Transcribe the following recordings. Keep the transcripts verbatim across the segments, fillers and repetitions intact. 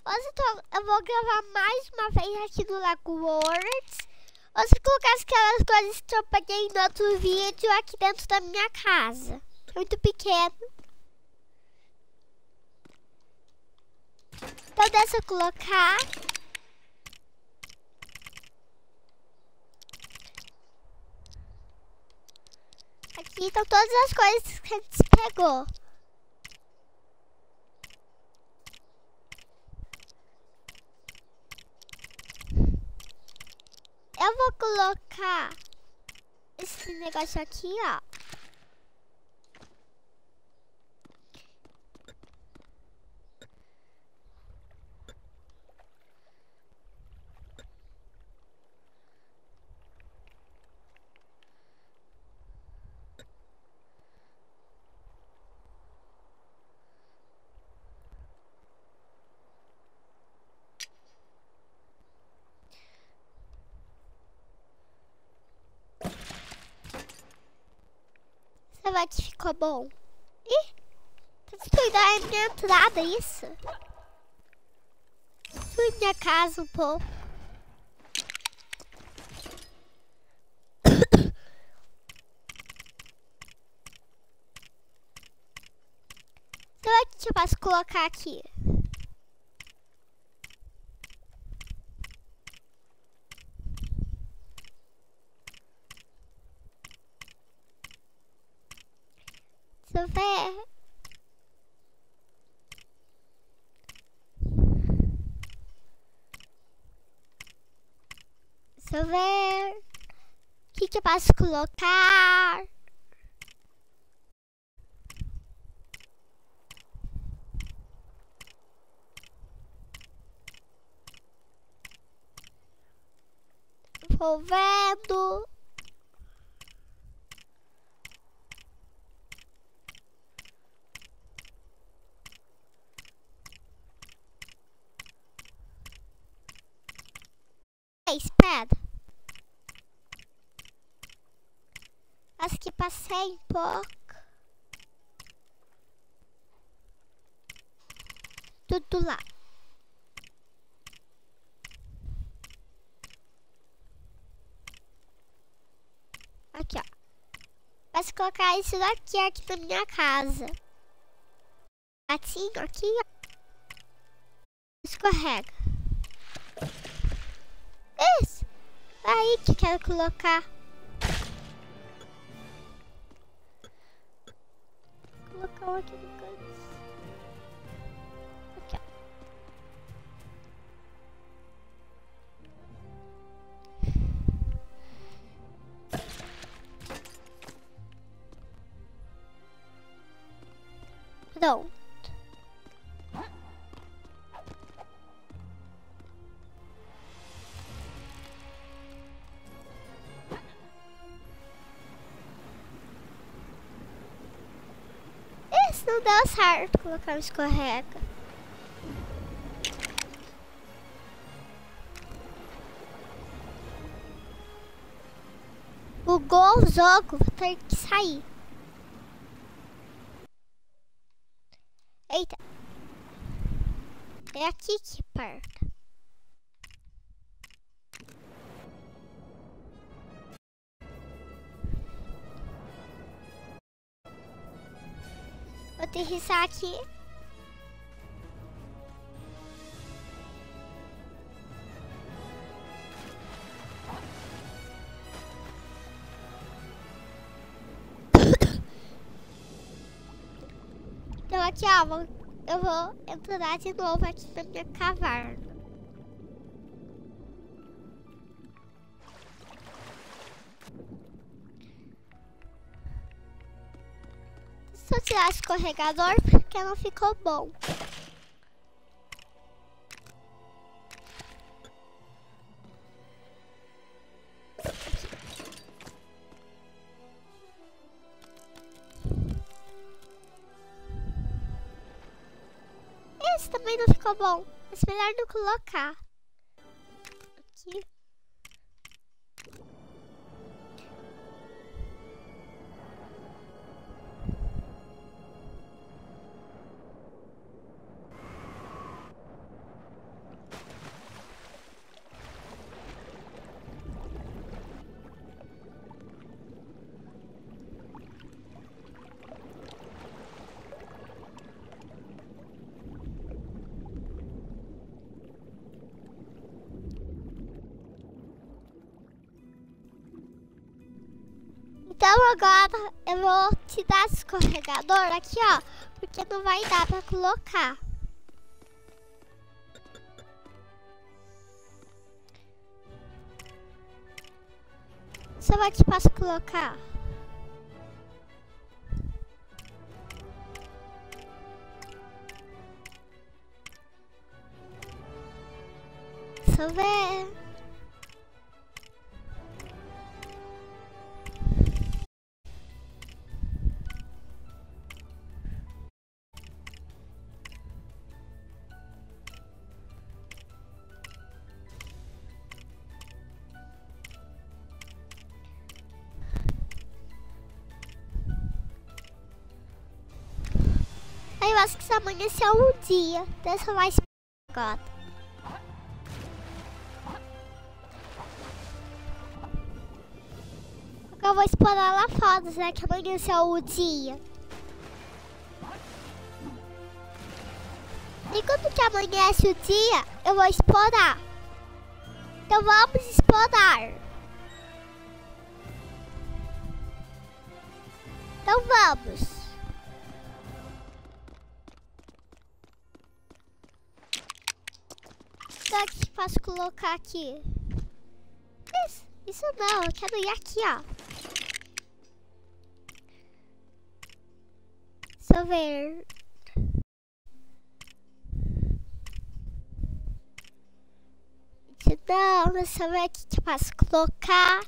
Hoje eu, tô, eu vou gravar mais uma vez aqui do Lago Worlds. Hoje eu colocar aquelas coisas que eu peguei no outro vídeo aqui dentro da minha casa. É muito pequeno. Então deixa eu colocar. Aqui estão todas as coisas que a gente pegou. Eu vou colocar esse negócio aqui, ó. Você vai que ficou bom. Ih, tá destruindo a minha entrada, isso? Fui minha casa um pouco. Será que eu posso colocar aqui? Deixa eu ver. Deixa eu ver. O que, que eu posso colocar? Vou vendo. Espera. Acho que passei um pouco. Tudo lá. Aqui, ó. Posso colocar isso daqui aqui na minha casa. Assim, aqui, ó. Escorrega. Isso. Aí que quero colocar. Vou colocar um aqui no canto. Aqui, ó. Pronto. Isso não deu certo colocar um escorrega. Bugou o jogo, vou ter que sair. Eita. É aqui que perto. Vou aterrissar aqui. Então aqui, ó, vou, eu vou entrar de novo aqui na minha caverna. Se eu tirar o escorregador, porque não ficou bom. Esse também não ficou bom, mas melhor não colocar. Aqui. Então agora eu vou te dar escorregador aqui, ó. Porque não vai dar pra colocar. Só aqui posso colocar. Deixa eu ver. Eu acho que isso amanheceu um dia. Deixa eu lá esperar agora. Agora eu vou explorar lá fora, será que amanheceu o dia? E quando que amanhece o dia, eu vou explorar. Então vamos explorar. Então vamos. O que posso colocar aqui? Isso, isso não, eu quero ir aqui, ó. Deixa eu ver. Isso não, deixa eu ver o que eu posso colocar.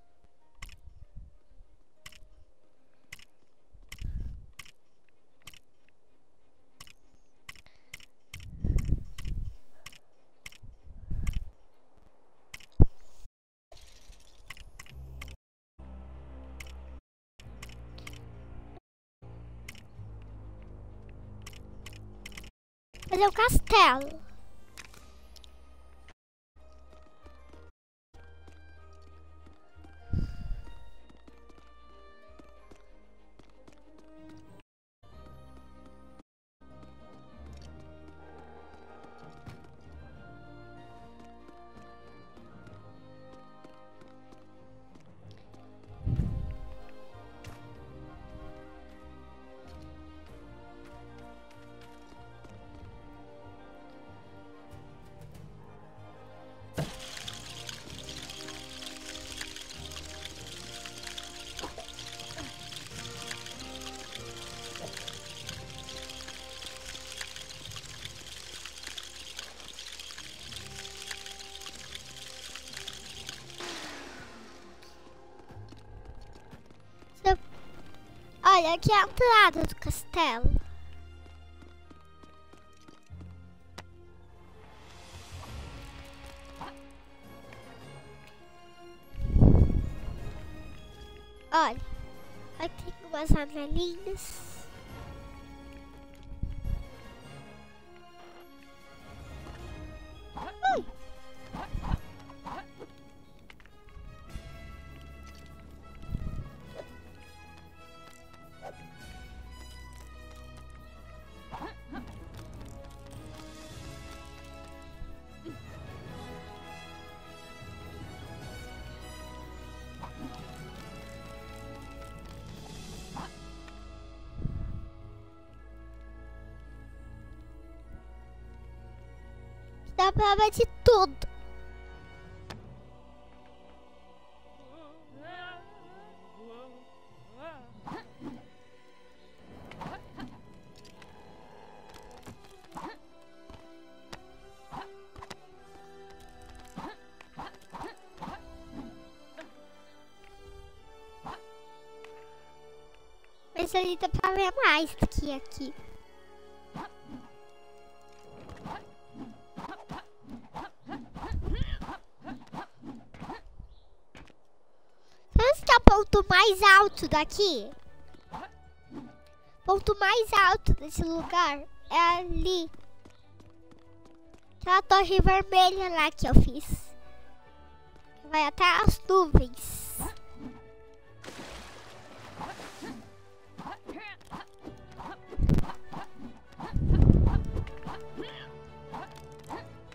Fazer um castelo. Olha, aqui é a entrada do castelo. Olha, aqui tem umas janelinhas. Ui. Dá pra ver de tudo. Mas ali dá pra ver mais do que aqui. Ponto mais alto daqui, ponto mais alto desse lugar é ali, aquela torre vermelha lá que eu fiz, vai até as nuvens.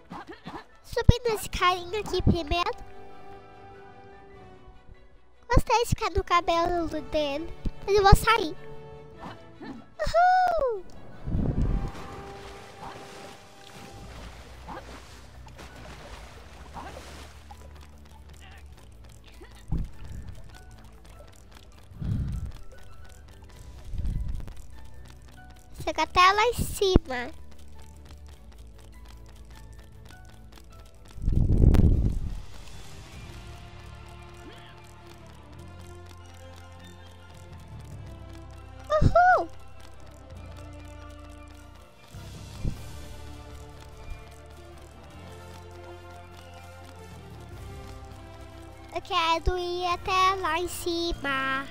Subindo esse carinha aqui primeiro. vocês ficarem no cabelo dele. Mas eu vou sair. Uhul! Chega até lá em cima. Uhul! Eu quero ir até lá em cima.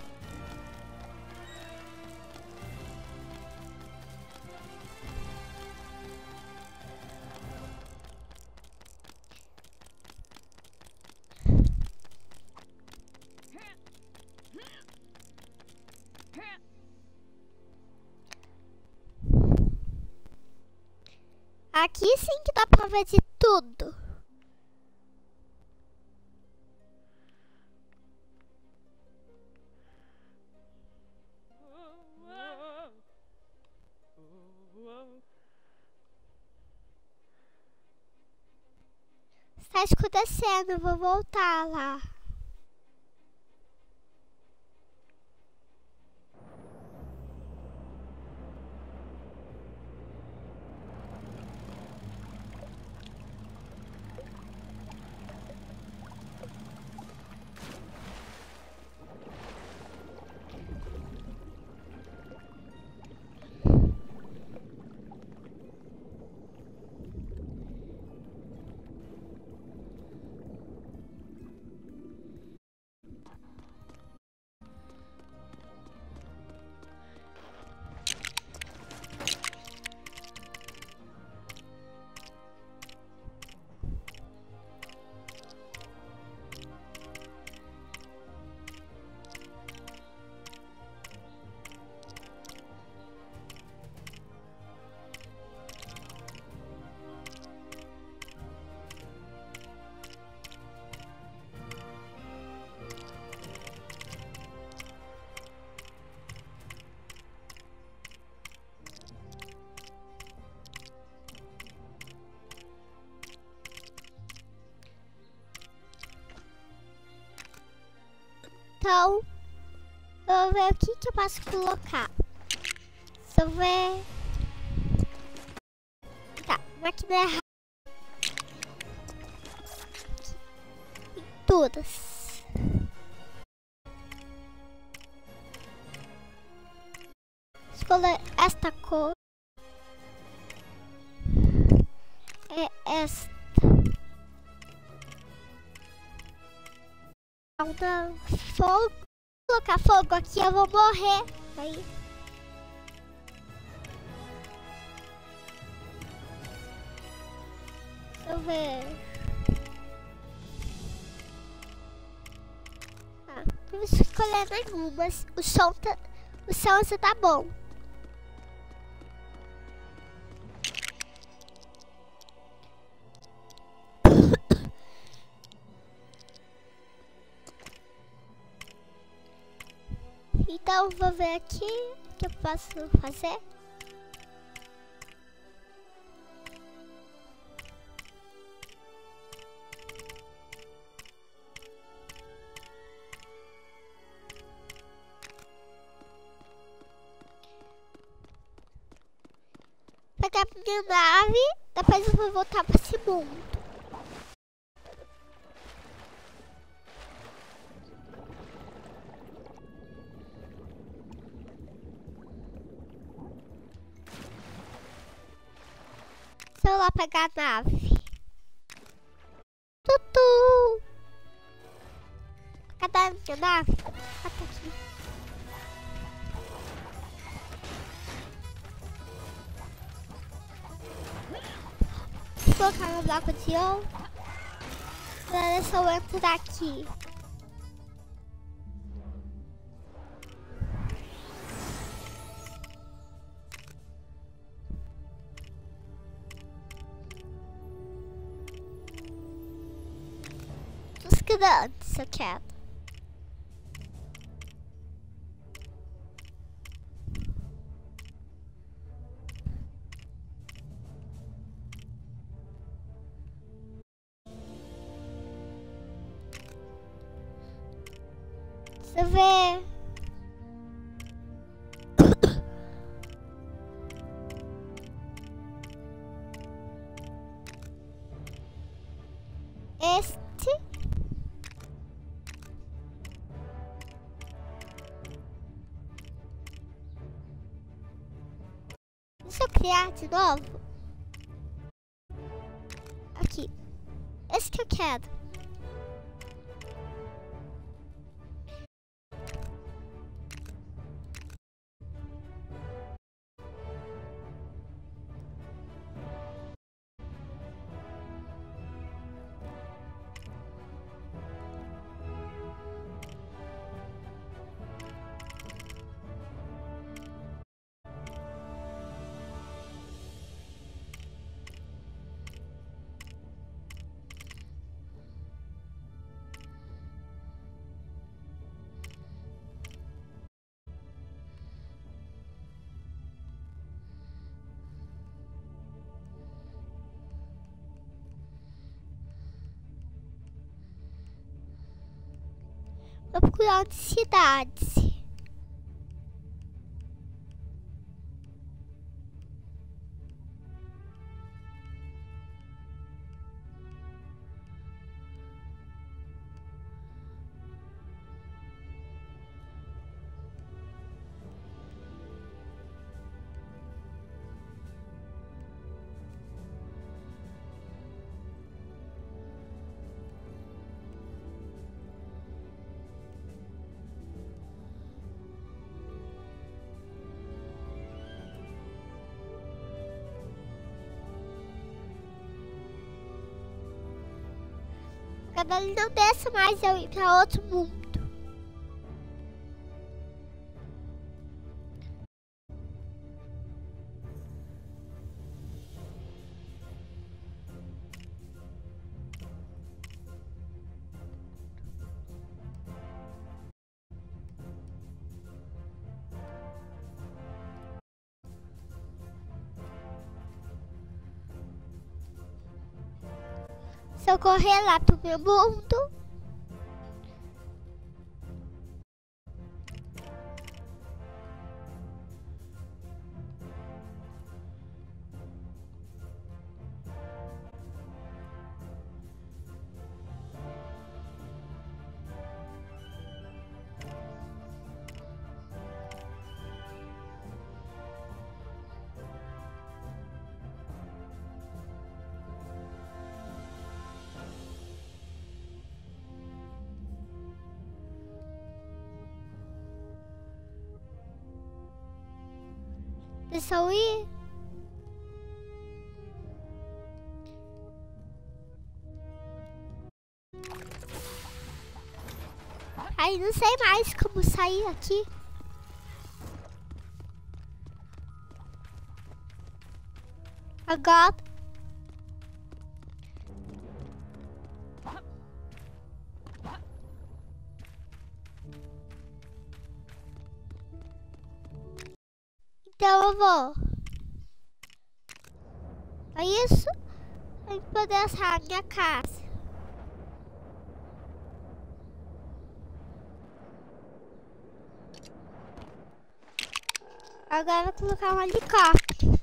Aqui sim que dá pra ver de tudo. Está escurecendo, vou voltar lá. Então, eu vou ver o que, que eu posso colocar. Deixa eu ver. Tá, máquina é todas. Escolher esta cor. É esta. Não, fogo. Vou colocar fogo aqui, eu vou morrer. Aí. Deixa eu ver. Ah, não vou escolher nenhumas. O som tá, o som já tá bom. Então vou ver aqui o que eu posso fazer. Pegar minha nave, depois eu vou voltar para esse mundo. Deixa eu lá pegar a nave. Tutu! Cadê a minha nave? Ah, tá aqui. Vou colocar no bloco de ouro. Agora deixa eu entrar aqui. Grandes eu quero. Deixa eu ver. Este. Deixa eu criar de novo. Aqui. Esse que eu quero. Vou procurar de cidades. Agora ele não deixa mais eu ir pra outro mundo. Se eu correr lá pro meu mundo, deixa eu ir. Aí não sei mais como sair aqui. Agora. Então eu vou. É isso. Eu vou poder achar a minha casa. Agora eu vou colocar um helicóptero.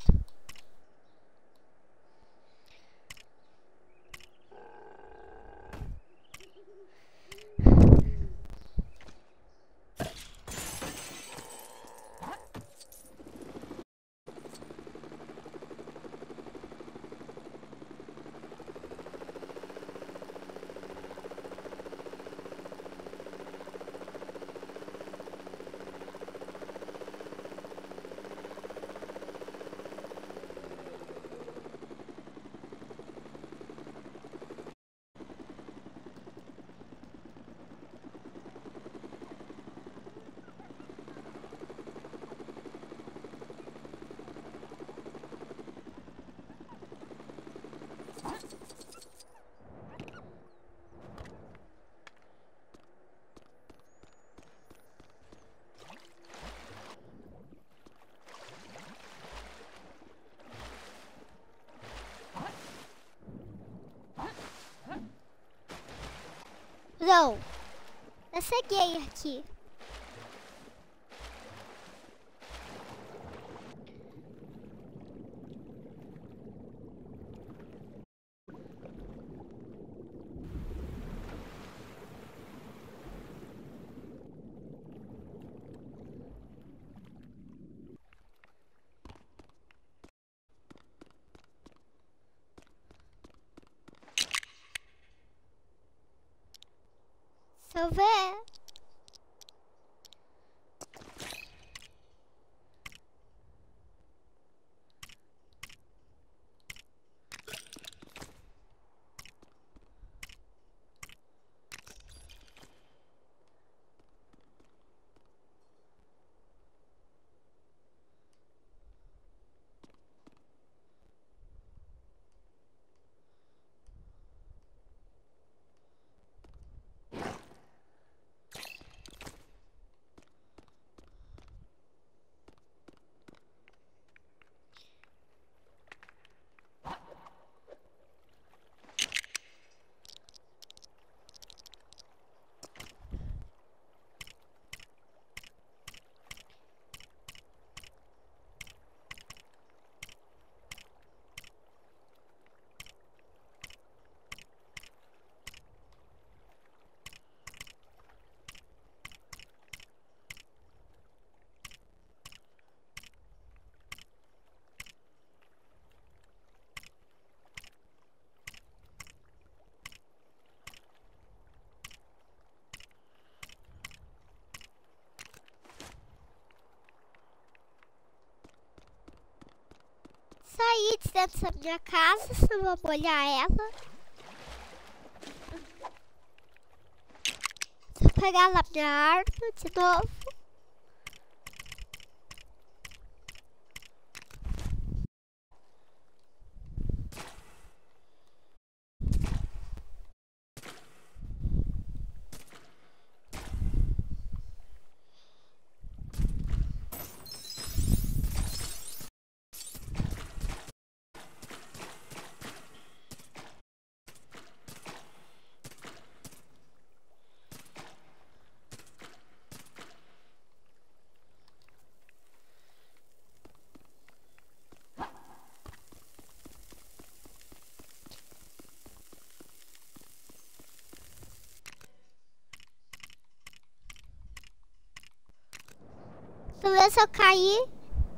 Não, eu cheguei aqui. eu ver. Saí de dentro da minha casa, só vou molhar ela. Vou pegar lá minha arma de novo. Deixa eu ver se eu caí.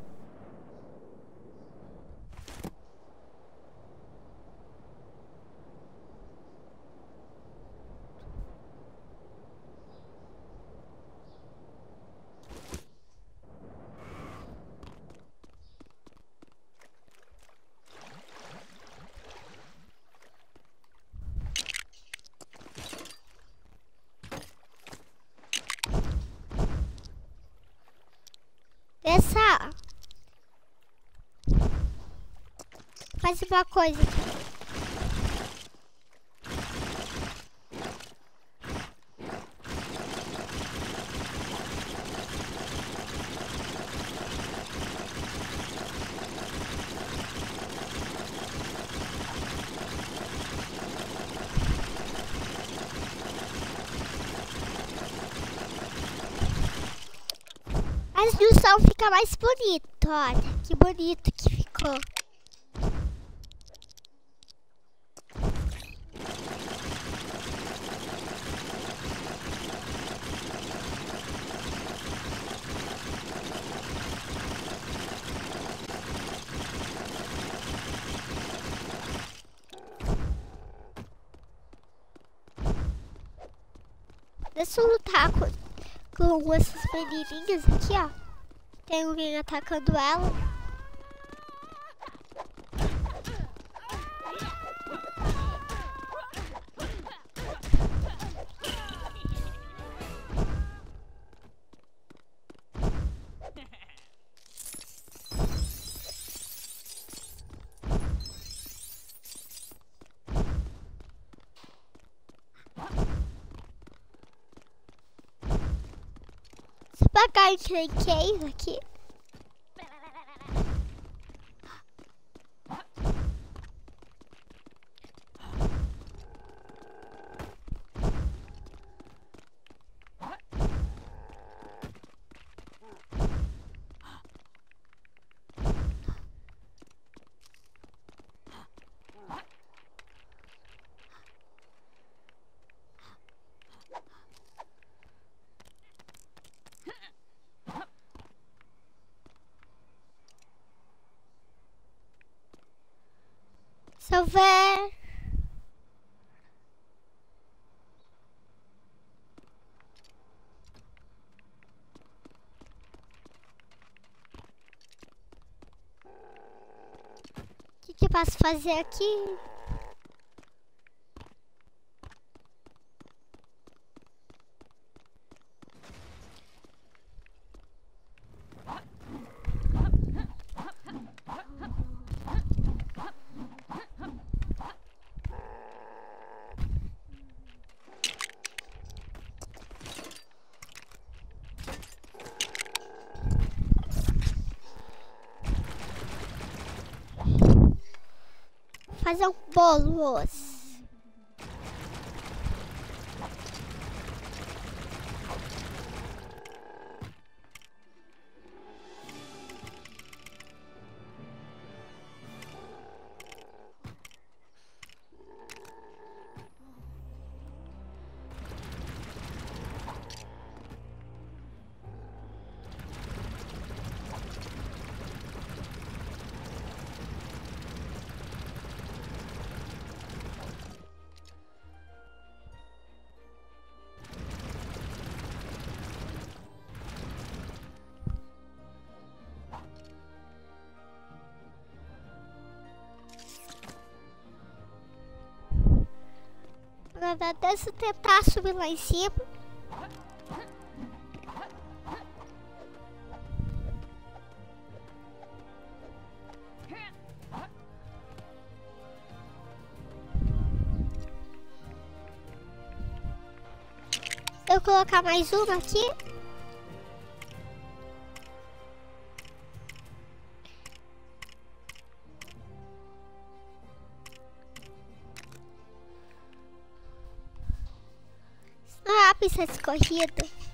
Essa faz uma coisa aqui. Mas no som fica mais bonito, olha que bonito que ficou. Deixa eu lutar com, com essas menininhas aqui, ó. Tem alguém atacando ela. Se pagar em cave aqui. Se eu ver. posso fazer aqui? Fazer um bolo hoje. Agora deixa eu tentar subir lá em cima. Eu vou colocar mais uma aqui. Ah, pista de corrida.